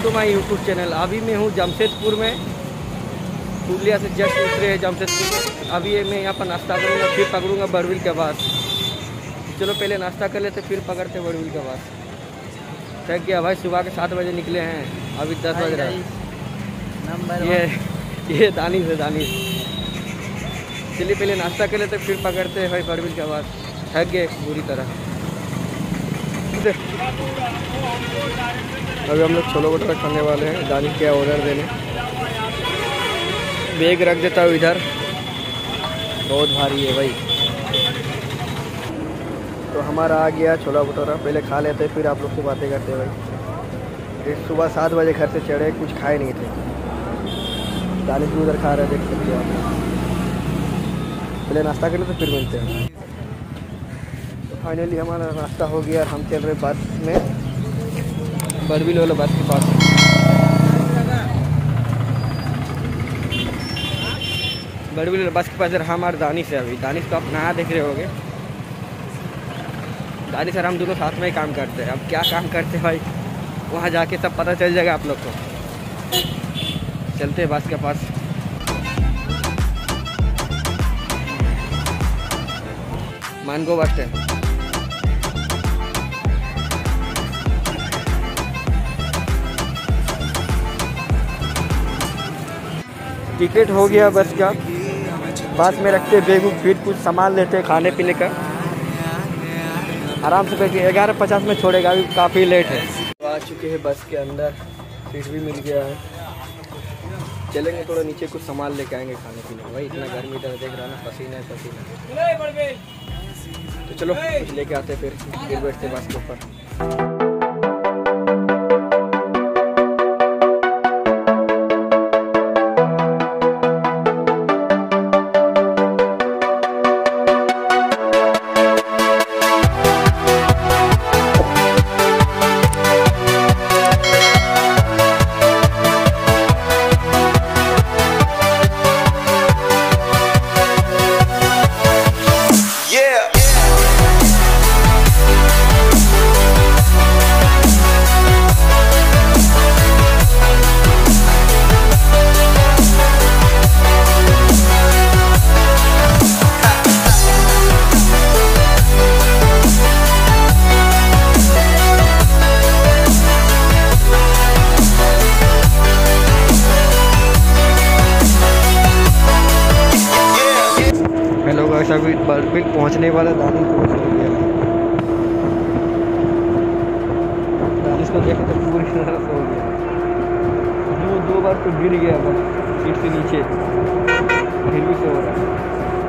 Welcome to my YouTube channel. अभी मैं हूँ जमशेदपुर में, पुरलिया से जस्ट उतरे हैं जमशेदपुर में। अभी मैं यहाँ पर नाश्ता करूँगा, फिर पकड़ूँगा बड़बिल के पास। चलो पहले नाश्ता कर लेते, फिर पकड़ते बड़बिल के पास। थक गया भाई, सुबह के 7 बजे निकले हैं, अभी 10 बज रहा है। ये दानिश है, दानिश। चलिए पहले नाश्ता कर लेते, फिर पकड़ते हैं भाई बड़बिल के पास। थक गए बुरी तरह। अभी हम लोग छोले भटूरे खाने वाले हैं। दानिश क्या ऑर्डर देने, बैग रख देता हूँ इधर, बहुत भारी है भाई। तो हमारा आ गया छोला भटूरा, पहले खा लेते फिर आप लोग से बातें करते भाई। सुबह 7 बजे घर से चढ़े, कुछ खाए नहीं थे। दानिश भी उधर खा रहे, देख सकते हो आप। पहले नाश्ता कर लेते फिर मिलते हैं। तो फाइनली हमारा नाश्ता हो गया और हम चल रहे बस में, बड़बिल वाला बस के पास। बड़बिल बस के पास हम और दानिश है। अभी दानिश को आप नहा देख रहे होगे। दानिश सर हम दोनों साथ में ही काम करते हैं। अब क्या काम करते हैं भाई, वहाँ जाके सब पता चल जाएगा आप लोग को। चलते हैं बस के पास। Mango bus stand. टिकट हो गया बस का। बस में रखते बैग, फिर कुछ सामान लेते खाने पीने का। आराम से करके 11:50 में छोड़ेगा, अभी काफ़ी लेट है। तो आ चुके हैं बस के अंदर, सीट भी मिल गया है। चलेंगे थोड़ा नीचे, कुछ सामान लेके आएंगे खाने पीने। भाई इतना गर्मी इधर देख रहा ना, पसीना है पसीना। तो चलो कुछ लेके आते फिर बैठते बस के ऊपर। हेलो गाइस, अभी बड़बिल पहुंचने वाला। दानिश को सो गया। दानिश को देखे तो पूरी तरह सो गया। वो 2 बार तो गिर गया बस सीट से नीचे, फिर भी सो रहा है।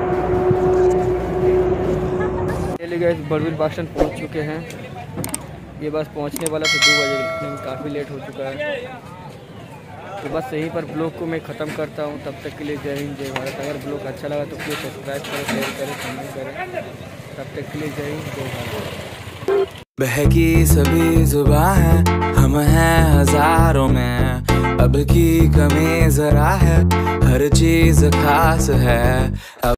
चलिए गाइस, बड़बिल बस स्टैंड पहुँच चुके हैं। ये बस पहुँचने वाला था 2 बजे, लेकिन काफ़ी लेट हो चुका है। तो बस यहीं पर ब्लॉग को मैं ख़त्म करता हूँ। तब तक के लिए जय हिंद, जय भारत। अगर ब्लॉग अच्छा लगा तो प्लीज़ सब्सक्राइब करें, शेयर करें, कमेंट करें। तब तक के लिए जय हिंद, जय भारत। बहकी सभी जुबां हैं, हम हैं हजारों में। अब की कमी जरा है, हर चीज खास है।